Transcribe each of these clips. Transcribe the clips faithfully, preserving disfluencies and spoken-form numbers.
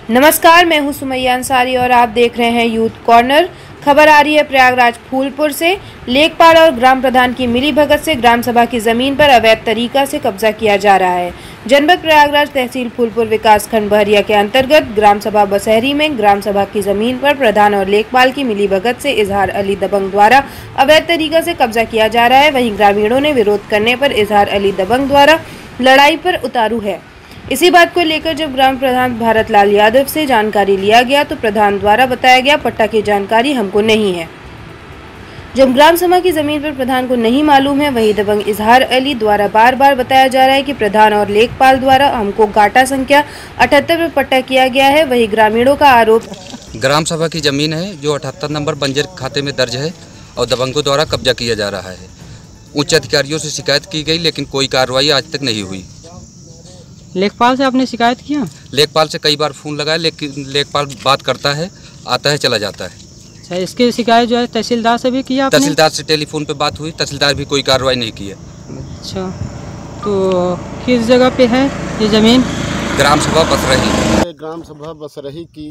नमस्कार, मैं हूं सुमैया अंसारी और आप देख रहे हैं यूथ कॉर्नर। खबर आ रही है प्रयागराज फूलपुर से। लेखपाल और ग्राम प्रधान की मिलीभगत से ग्राम सभा की जमीन पर अवैध तरीका से कब्जा किया जा रहा है। जनपद प्रयागराज तहसील फूलपुर विकासखंड बहरिया के अंतर्गत ग्राम सभा बसहरी में ग्राम सभा की जमीन पर प्रधान और लेखपाल की मिलीभगत से इजहार अली दबंग द्वारा अवैध तरीका से कब्जा किया जा रहा है। वहीं ग्रामीणों ने विरोध करने पर इजहार अली दबंग द्वारा लड़ाई पर उतारू है। इसी बात को लेकर जब ग्राम प्रधान भारत लाल यादव से जानकारी लिया गया तो प्रधान द्वारा बताया गया पट्टा की जानकारी हमको नहीं है। जब ग्राम सभा की जमीन पर प्रधान को नहीं मालूम है, वही दबंग इजहार अली द्वारा बार बार बताया जा रहा है कि प्रधान और लेखपाल द्वारा हमको गाटा संख्या अठहत्तर पर पट्टा किया गया है। वही ग्रामीणों का आरोप, ग्राम सभा की जमीन है जो अठहत्तर नंबर बंजर खाते में दर्ज है और दबंगों द्वारा कब्जा किया जा रहा है। उच्च अधिकारियों से शिकायत की गई लेकिन कोई कार्रवाई आज तक नहीं हुई। लेखपाल से आपने शिकायत किया? लेखपाल से कई बार फोन लगाया लेकिन लेखपाल बात करता है, आता है, चला जाता है। अच्छा, इसकी शिकायत जो है तहसीलदार से भी किया आपने? तहसीलदार से टेलीफोन पे बात हुई, तहसीलदार भी कोई कार्रवाई नहीं की है। अच्छा, तो किस जगह पे है ये ज़मीन? ग्राम सभा बसरही। ग्राम सभा बसरही की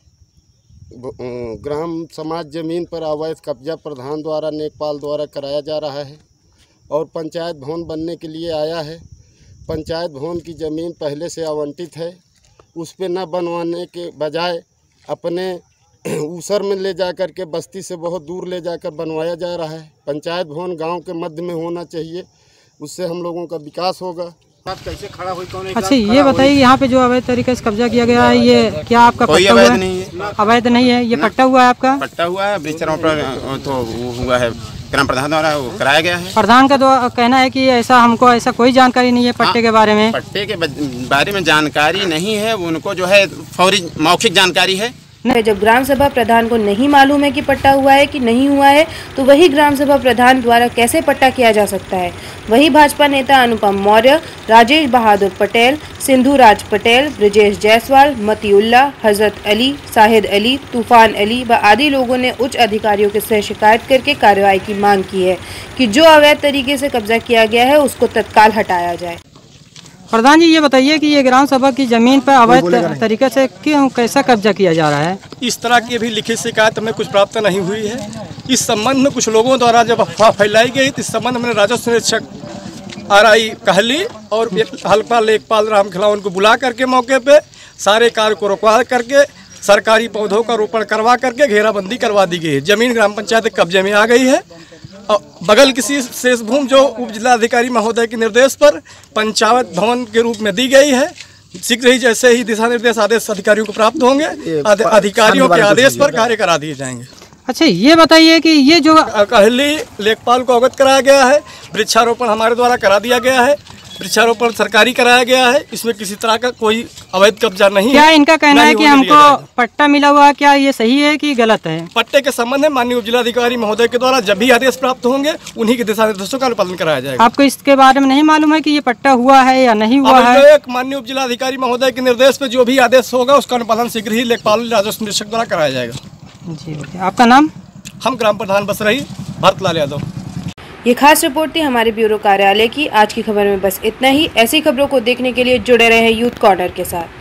ग्राम समाज जमीन पर अवैध कब्जा प्रधान द्वारा लेखपाल द्वारा कराया जा रहा है और पंचायत भवन बनने के लिए आया है। पंचायत भवन की ज़मीन पहले से आवंटित है, उस पर न बनवाने के बजाय अपने ऊसर में ले जा कर के बस्ती से बहुत दूर ले जाकर बनवाया जा रहा है। पंचायत भवन गांव के मध्य में होना चाहिए, उससे हम लोगों का विकास होगा। कैसे खड़ा हुई कौन? अच्छा, ये बताइए यहाँ पे जो अवैध तरीके से कब्जा किया गया है, ये क्या आपका पट्टा हुआ है? नहीं है। अवैध नहीं है, ये पट्टा हुआ है आपका? पट्टा हुआ है, वृक्षारोपण तो हुआ है, ग्राम प्रधान द्वारा कराया गया है। प्रधान का तो कहना है कि ऐसा हमको ऐसा कोई जानकारी नहीं है पट्टे हाँ, के बारे में। पट्टे के बारे में जानकारी नहीं है, उनको जो है फौरी मौखिक जानकारी है। जब ग्राम सभा प्रधान को नहीं मालूम है कि पट्टा हुआ है कि नहीं हुआ है, तो वही ग्राम सभा प्रधान द्वारा कैसे पट्टा किया जा सकता है। वही भाजपा नेता अनुपम मौर्य, राजेश बहादुर पटेल, सिंधु राज पटेल, ब्रिजेश जायसवाल, मतीउल्ला, हजरत अली, शाहिद अली, तूफान अली व आदि लोगों ने उच्च अधिकारियों के से शिकायत करके कार्रवाई की मांग की है कि जो अवैध तरीके से कब्जा किया गया है उसको तत्काल हटाया जाए। प्रधान जी, ये बताइए कि ये ग्राम सभा की जमीन पर अवैध तरीके से क्यों कैसा कब्जा किया जा रहा है? इस तरह की अभी लिखित शिकायत हमें कुछ प्राप्त नहीं हुई है। इस संबंध में कुछ लोगों द्वारा जब अफवाह फैलाई गई तो इस संबंध में राजस्व निरीक्षक आर आई कहली और हल्का लेखपाल राम खिलावन को बुला करके मौके पे सारे कार्य को रुकवा करके सरकारी पौधों का रोपण करवा करके घेराबंदी करवा दी गई है। जमीन ग्राम पंचायत के कब्जे में आ गई है। बगल किसी शेष भूमि जो उप जिलाधिकारी महोदय के निर्देश पर पंचायत भवन के रूप में दी गई है। शीघ्र ही जैसे ही दिशा निर्देश आदेश अधिकारियों को प्राप्त होंगे, अधिकारियों के आदेश पर कार्य करा दिए जाएंगे। अच्छा, ये बताइए कि ये जो कहली लेखपाल को अवगत कराया गया है, वृक्षारोपण हमारे द्वारा करा दिया गया है, वृक्षारोपण सरकारी कराया गया है, इसमें किसी तरह का कोई अवैध कब्जा नहीं क्या है। इनका कहना है कि हमको पट्टा मिला हुआ, क्या ये सही है कि गलत है? पट्टे के संबंध में माननीय उप जिलाधिकारी महोदय के द्वारा जब भी आदेश प्राप्त होंगे उन्हीं के दिशा निर्देशों का अनुपालन कराया जाएगा। आपको इसके बारे में नहीं मालूम है कि ये पट्टा हुआ है या नहीं हुआ है? एक माननीय उप जिलाधिकारी महोदय के निर्देश पे जो भी आदेश होगा उसका अनुपालन शीघ्र ही लेखपाल राजस्व निरीक्षक द्वारा कराया जाएगा। जी, आपका नाम? हम ग्राम प्रधान बसरही भारत लाल यादव। ये खास रिपोर्ट थी हमारे ब्यूरो कार्यालय की। आज की खबर में बस इतना ही। ऐसी खबरों को देखने के लिए जुड़े रहे यूथ कॉर्नर के साथ।